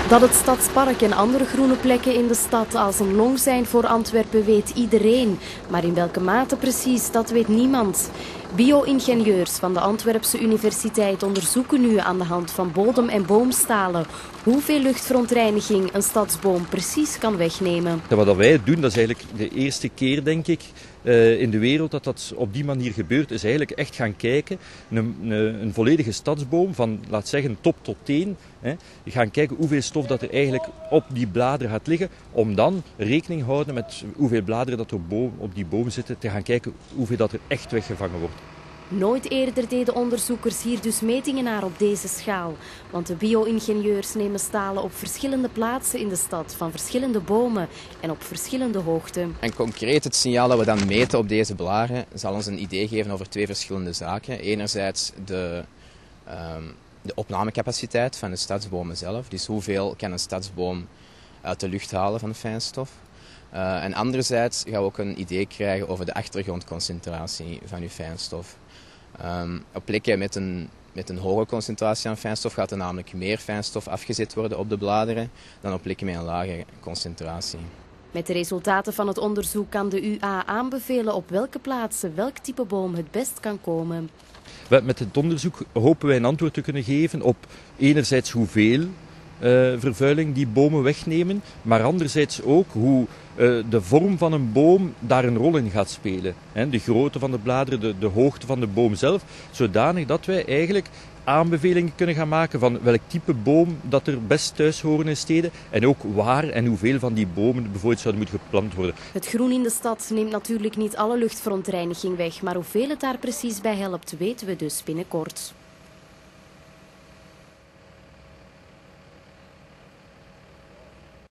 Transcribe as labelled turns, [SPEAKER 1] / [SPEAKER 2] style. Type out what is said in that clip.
[SPEAKER 1] Dat het Stadspark en andere groene plekken in de stad als een long zijn voor Antwerpen weet iedereen. Maar in welke mate precies, dat weet niemand. Bio-ingenieurs van de Antwerpse Universiteit onderzoeken nu aan de hand van bodem- en boomstalen hoeveel luchtverontreiniging een stadsboom precies kan wegnemen.
[SPEAKER 2] Wat wij doen, dat is eigenlijk de eerste keer, denk ik, in de wereld dat dat op die manier gebeurt, is eigenlijk echt gaan kijken, een volledige stadsboom van, laat zeggen, top tot teen. Gaan kijken hoeveel stof dat er eigenlijk op die bladeren gaat liggen, om dan rekening te houden met hoeveel bladeren dat op die boom zitten, te gaan kijken hoeveel dat er echt weggevangen wordt.
[SPEAKER 1] Nooit eerder deden onderzoekers hier dus metingen naar op deze schaal. Want de bio-ingenieurs nemen stalen op verschillende plaatsen in de stad, van verschillende bomen en op verschillende hoogte.
[SPEAKER 3] En concreet het signaal dat we dan meten op deze blaren zal ons een idee geven over twee verschillende zaken. Enerzijds de opnamecapaciteit van de stadsbomen zelf. Dus hoeveel kan een stadsboom uit de lucht halen van fijnstof. En anderzijds gaan we ook een idee krijgen over de achtergrondconcentratie van uw fijnstof. Op plekken met een hoge concentratie aan fijnstof gaat er namelijk meer fijnstof afgezet worden op de bladeren dan op plekken met een lage concentratie.
[SPEAKER 1] Met de resultaten van het onderzoek kan de UA aanbevelen op welke plaatsen welk type boom het best kan komen.
[SPEAKER 2] Met het onderzoek hopen wij een antwoord te kunnen geven op enerzijds hoeveel vervuiling die bomen wegnemen, maar anderzijds ook hoe de vorm van een boom daar een rol in gaat spelen. De grootte van de bladeren, de hoogte van de boom zelf, zodanig dat wij eigenlijk aanbevelingen kunnen gaan maken van welk type boom dat er best thuis horen in steden en ook waar en hoeveel van die bomen bijvoorbeeld zouden moeten geplant worden.
[SPEAKER 1] Het groen in de stad neemt natuurlijk niet alle luchtverontreiniging weg, maar hoeveel het daar precies bij helpt weten we dus binnenkort.